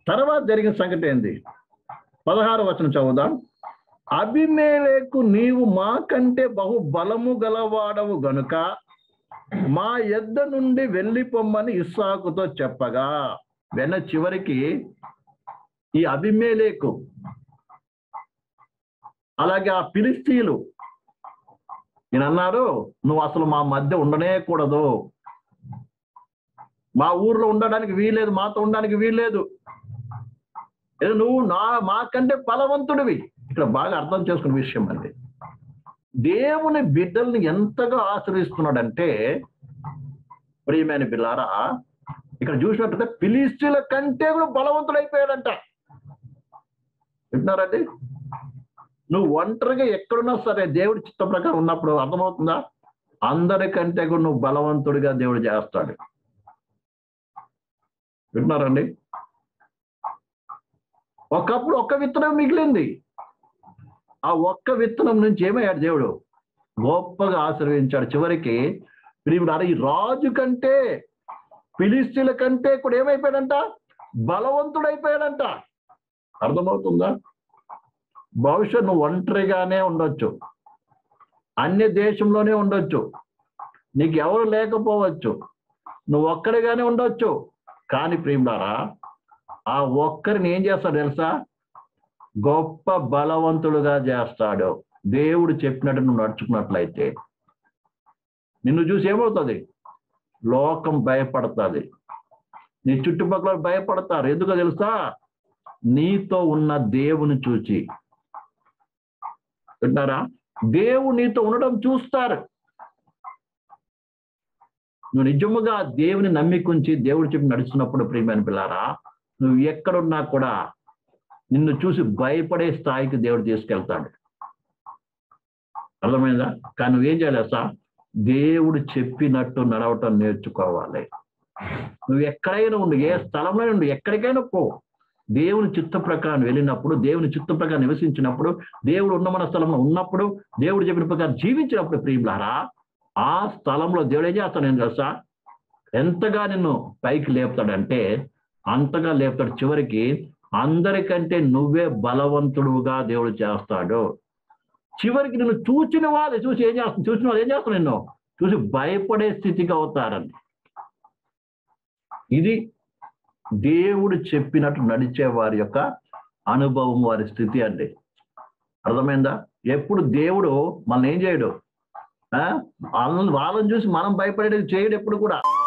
తర్వాత జరిగిన సంగతి ఏంది? 16వ వచనం చదువుదాం. అబీమెలెకు, నీవు మాకంటే బహు బలము గలవాడవు గనుక మా యొద్ద నుండి వెళ్ళిపోమ్మని ఇస్సాకుతో చెప్పగా, చివరికి ఈ అబీమెలెకు అలాగే ఆ ఫిలిష్తీయులు అన్నారు, నువ్వు అసలు మా మధ్య ఉండనే కూడదు, మా ఊర్లో ఉండడానికి వీల్లేదు, మాతో ఉండడానికి వీల్లేదు, నువ్వు మాకంటే బలవంతుడివి. ఇక్కడ బాగా అర్థం చేసుకునే విషయం అండి. దేవుని బిడ్డల్ని ఎంతగా ఆశ్రయిస్తున్నాడంటే, ప్రియమైన బిడ్డలారా, ఇక్కడ చూసినట్టు ఫిలిష్తీయుల కంటే కూడా బలవంతుడైపోయాడంట. వింటున్నారండి? నువ్వు ఒంటరిగా ఎక్కడున్నా సరే దేవుడి చిత్త ప్రకారం ఉన్నప్పుడు అర్థమవుతుందా? అందరికంటే కూడా నువ్వు బలవంతుడిగా దేవుడు చేస్తాడు. వింటున్నారండి? ఒకప్పుడు ఒక్క విత్తనం మిగిలింది. ఆ ఒక్క విత్తనం నుంచి ఏమయ్యాడు? దేవుడు గొప్పగా ఆశీర్వదించాడు. చివరికి ఈ రాజు కంటే ఫిలిష్తీయుల కంటే కూడా ఏమైపోయాడంట? బలవంతుడైపోయాడంట. అర్థమవుతుందా? బహుశా నువ్వు ఒంటరిగానే ఉండొచ్చు, అన్య దేశంలోనే ఉండొచ్చు, నీకు ఎవరు లేకపోవచ్చు, నువ్వు ఒక్కడిగానే ఉండొచ్చు. కానీ ప్రియులారా, ఆ ఒక్కరిని ఏం చేస్తాడు తెలుసా? గొప్ప బలవంతుడుగా చేస్తాడు. దేవుడు చెప్పినట్టు నువ్వు నడుచుకున్నట్లయితే నిన్ను చూసి ఏమవుతుంది? లోకం భయపడుతుంది, నీ చుట్టుపక్కల భయపడతారు. ఎందుకో తెలుసా? నీతో ఉన్న దేవుని చూచి. వింటారా? దేవుడు నీతో ఉండడం చూస్తారు. నువ్వు నిజముగా దేవుని నమ్మికుంచి దేవుడు చెప్పి నడుస్తున్నప్పుడు ప్రియమైన పిల్లారా, నువ్వు ఎక్కడున్నా కూడా నిన్ను చూసి భయపడే స్థాయికి దేవుడు తీసుకెళ్తాడు. అర్థమైందా? కానీ నువ్వేం చేయాలి సార్? దేవుడు చెప్పినట్టు నడవటం నేర్చుకోవాలి. నువ్వు ఎక్కడైనా ఉండు, ఏ స్థలంలో ఉండు, ఎక్కడికైనా పో, దేవుని చిత్త ప్రకారం వెళ్ళినప్పుడు, దేవుని చిత్త ప్రకారం నివసించినప్పుడు, దేవుడు ఉన్న మన స్థలంలో ఉన్నప్పుడు, దేవుడు చెప్పిన ప్రకారం జీవించినప్పుడు ప్రియులారా, ఆ స్థలంలో దేవుడు ఏం చేస్తాడు? ఏం తెలుసా? ఎంతగా నిన్ను పైకి లేపుతాడంటే అంతగా లేపుతాడు. చివరికి అందరికంటే నువ్వే బలవంతుడుగా దేవుడు చేస్తాడు. చివరికి నిన్ను చూసిన వాళ్ళు చూసి ఏం చేస్తాను? చూసిన వాళ్ళు ఏం చేస్తాను? నిన్ను చూసి భయపడే స్థితికి అవుతారని. ఇది దేవుడు చెప్పినట్టు నడిచే వారి యొక్క అనుభవం, వారి స్థితి అండి. అర్థమైందా? ఎప్పుడు దేవుడు మనల్ని ఏం చేయడు, వాళ్ళని చూసి మనం భయపడేది చేయడు ఎప్పుడు కూడా.